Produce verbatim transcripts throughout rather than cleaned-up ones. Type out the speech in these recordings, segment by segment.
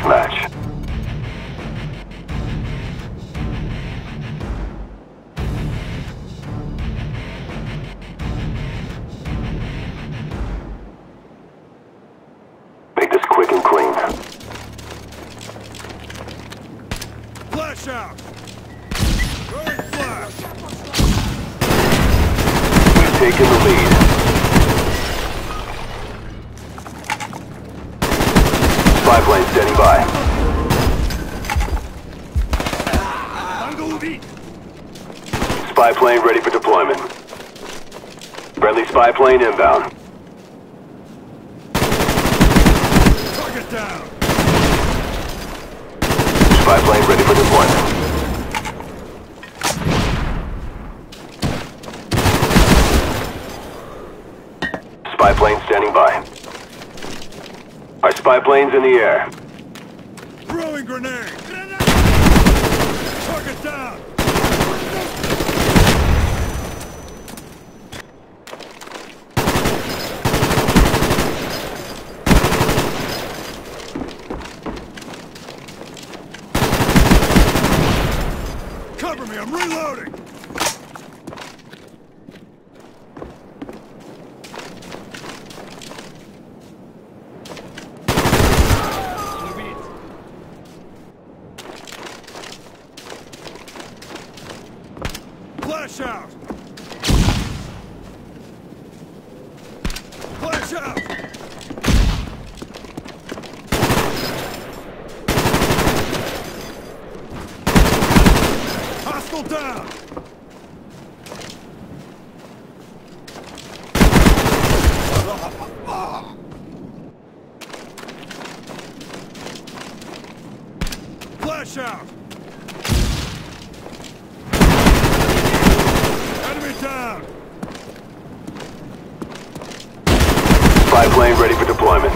deathmatch. Make this quick and clean. Flash out! Going flash! We've taken the lead. Spy plane standing by. Spy plane ready for deployment. Friendly spy plane inbound. Target down! Spy plane ready for deployment. Spy plane standing by. Our spy plane's in the air. Throwing grenade! Grenade! Target down! Cover me, I'm reloading! Flash out! Flash out! Hostile down! Flash out! Enemy down! Spy plane ready for deployment.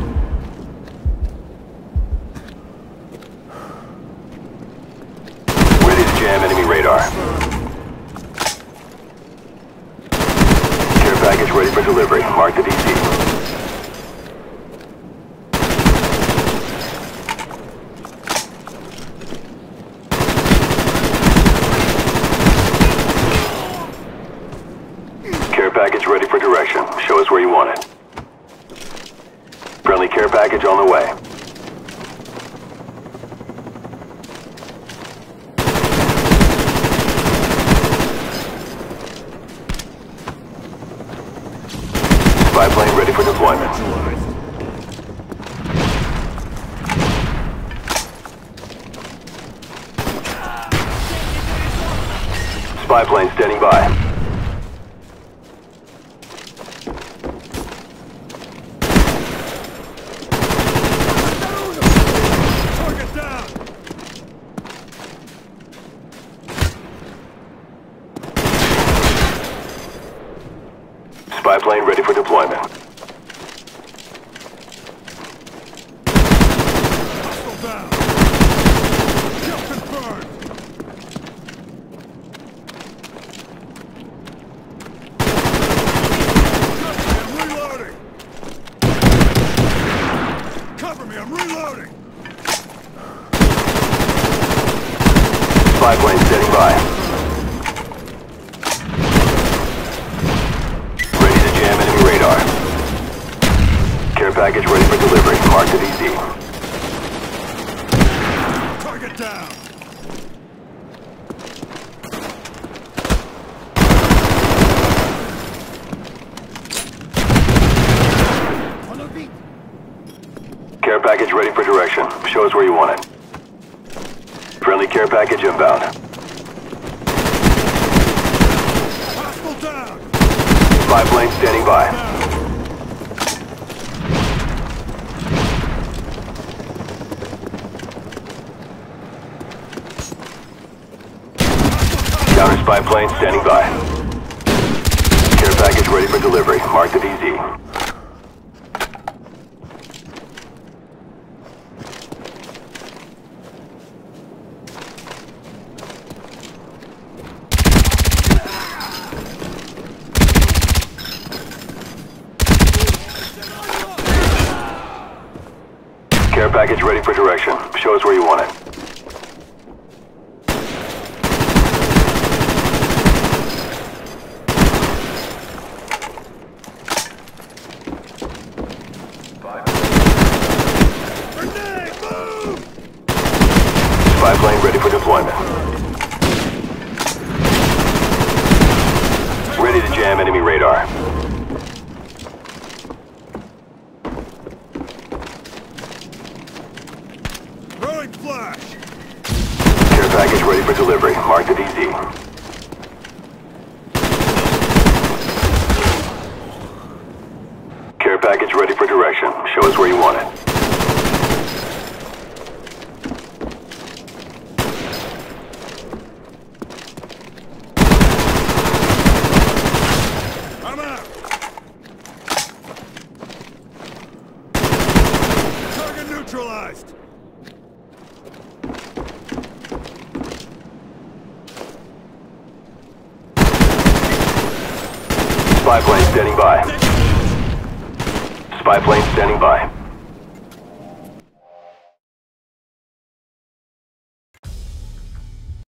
Ready to jam enemy radar. Care package ready for delivery. Mark the D C. Care package ready for direction. Show us where you want it. Friendly care package on the way. Spy plane ready for deployment. Spy plane standing by. Target down! Spy plane ready for deployment. Hostile down! Kill confirmed! Cover me, I'm reloading! Cover me, I'm reloading! Spy plane standing by. Ready to jam enemy radar. Care package ready for delivery. Mark the D C. Target down! Care package ready for direction. Show us where you want it. Friendly care package inbound. Hostile down! Spy plane standing by. Counter spy plane standing by. Care package ready for delivery. Mark the D Z. package ready for direction. Show us where you want it. Grenade, move! Spy plane ready for deployment. Ready to jam enemy radar. Throwing flash! Care package ready for delivery. Mark the D Z. Care package ready for direction. Show us where you want it. I'm out! Target neutralized! Spy plane standing by. Spy plane standing by.